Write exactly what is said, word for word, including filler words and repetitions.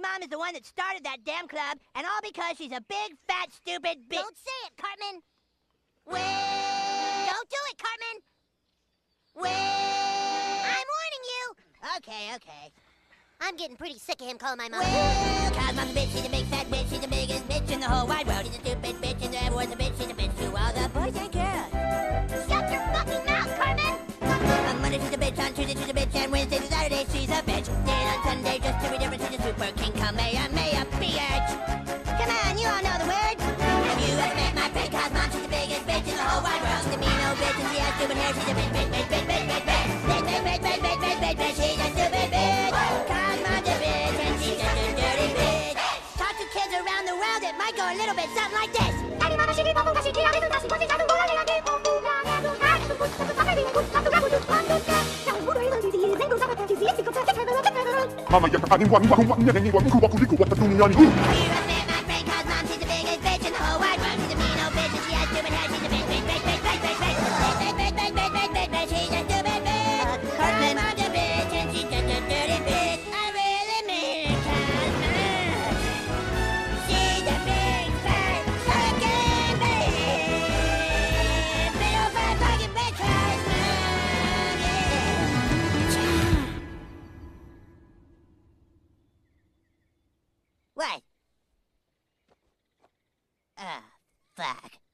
mom is the one that started that damn club, and all because she's a big, fat, stupid bitch. Don't say it, Cartman. Well... Don't do it, Cartman. Well... I'm warning you. Okay, okay. I'm getting pretty sick of him calling my mom. Well, cause mom's a bitch, she's a big fat bitch, she's the biggest bitch in the whole wide world. She's a stupid bitch, and everyone's a bitch, she's a bitch to all the boys and girls. Shut your fucking mouth, Cartman! On Monday she's a bitch, on Tuesday she's a bitch, and Wednesday to Saturday she's a bitch. Then on Sunday, just to be different, she's a super King Kamehameha, biyotch. Come on, you all know the words. Have you ever met my friend Cartman? She's the biggest bitch in the whole wide world. She's a mean old bitch, and she has stupid hair, she's a bitch, bitch, bitch, bitch, bitch, bitch, bitch, bitch, bitch, bitch, bitch, bitch, bitch, bitch, bitch, she's a stupid bitch. Cartman's a bitch, and she's just a dirty bitch. Talk to kids around the world, it might go a little bit something like this. Mama, you can't even one, one, one, one, one, one, what could you do? What the dunya ni? You ever met my friend Cartman? She's the biggest bitch in the whole wide world. She's a mean old bitch, and she has stupid hair. She's a bitch, bitch, bitch, bitch, bitch, bitch, bitch, bitch, bitch, bitch, bitch, bitch, bitch, bitch, she's a stupid bitch. Cartman's a bitch, and she's just a dirty bitch. I really mean Cartman. She's a big fat fucking bitch. Big old fat fucking bitch, Cartman. Yeah. What? Ah, fuck.